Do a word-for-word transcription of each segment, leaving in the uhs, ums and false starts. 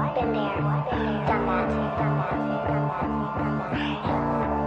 been there, done that, done that, done that, done that.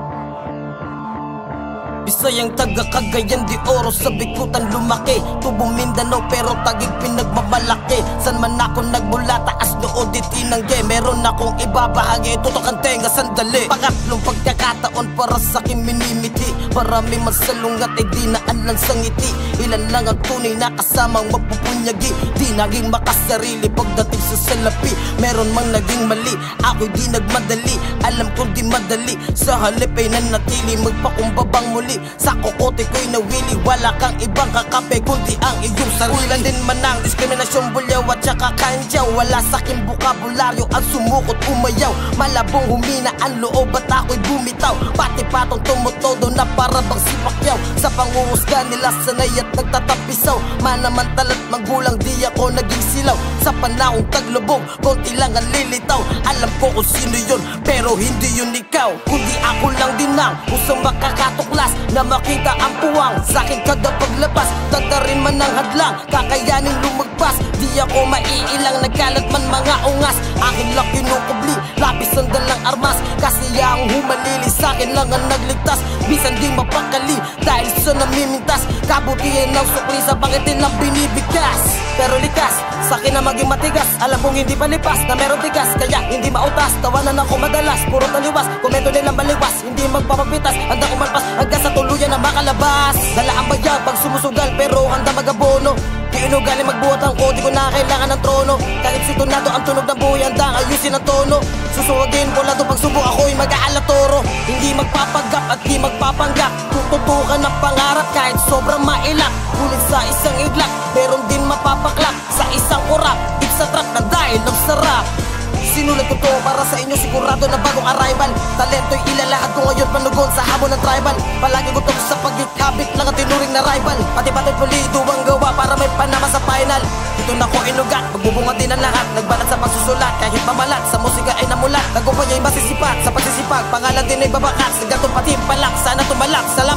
Bisayang taga Cagayan de Oro, sa Bikutan lumaki. Tubo Mindanao pero Taguig pinagmamalaki. San man ako nagmula, taas noo di tinangge. Meron akong ibabahagi, tutok ang tenga sandali. Pangatlong pagkakataon para sa akin minimiti. Marami man sa lungat ay di naan lang sa ngiti. Ilan lang ang tunay na kasamang mapupunyagi. Di naging makasarili pagdating sa salapi. Meron mang naging mali, ako'y di nagmadali. Alam ko di madali, sa halip ay nanatili. Magpakumbabang muli, sa kokote ko'y nawili. Wala kang ibang kakape kundi ang iyong sarili. Ulan din man ang diskriminasyon, bulyaw at saka kanjaw. Wala sa'king bukabularyo at sumukot umayaw. Malabong humina ang loob at ako'y bumitaw. Pati patong tumutodo na para bang si Pacquiao. Sa panguhusga nila sanay at nagtatapisaw. Manamantala't magulang di ako naging silaw. Sa panahong taglubog, konti lang ang lilitaw. Alam ko kung sino yun, pero hindi yun ikaw. Kundi ako lang din ang usang makakatuklas na makita ang puwang sa'kin kada paglabas. Dadarin man ang hadlang, kakayanin lumagpas. Di ako maiilang, nagkalat man mga ungas. Akin lang kinukubli, lapis ang dalang armas. Kasi ang humalili sa'kin lang ang nagligtas. Bisan di mapakali dahil sa namimintas. Kabutihan ng sukli sa bangitin ng binibigkas. Pero likas, sa'kin na maging matigas. Alam kong hindi palipas na meron tigas, kaya hindi mautas. Tawanan ako madalas, puro taliwas. Komento nilang baliwas, hindi magpapapitas. Handa umalpas hanggang sa tuluyan na makalabas. Dala ang bayag pag sumusugal pero handa magabono. Di inugali magbuhat ang kodi ko na kailangan ng trono. Kahit sitonado ang tunog ng buhay, handa ayusin ang tono. Susuwagin ko lang to pagsubok, ako'y mag-aalatoro. Hindi magpapaggap at di magpapanggap. Tututukan ang pangarap kahit sobrang mailak. Ngunit sa isang iglak, meron din mapapaklak. Sa isang kurap, sa trap na dahil ng sarap. Sinulat ko to para sa inyo, sigurado na bagong arrival. Talento'y ilalahad ko ngayon panugon sa habon ng tribal. Palagi ko to sa pagkikabit lang ang tinuring na rival. Pati-pati pulido ang gawa para may panama sa final. Dito na ko inugat, magbubunga din ang lahat. Nagbalat sa pagsusulat, kahit pamalat sa musika ay namulat. Tagumpay ay masisipat, sa pagsisipag pangalan din ay babakat. Sa gatong pati palak, sana tumalak sa